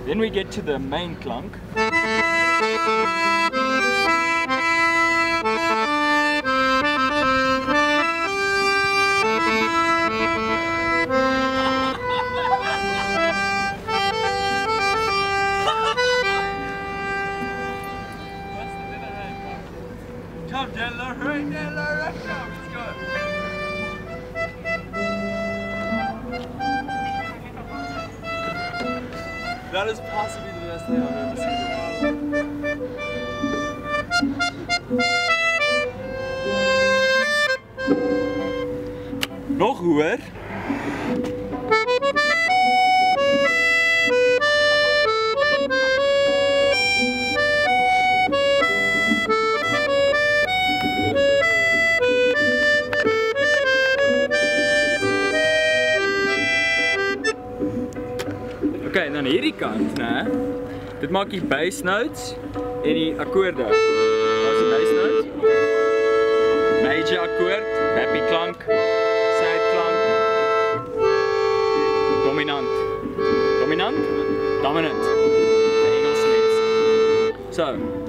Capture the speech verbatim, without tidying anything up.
Then we get to the main clunk. Come, Della, right, Della, right, come, let's go. That is possibly the best thing I've ever seen in my life. Nog hoor. Oké, okay, dan hierdie kant, né? Dit maak die bass notes en die akkoorde. Daar's die bass note. Major akkoord, happy klank, side klank, dominant. Dominant? Dominant. Die Engelse mense. So,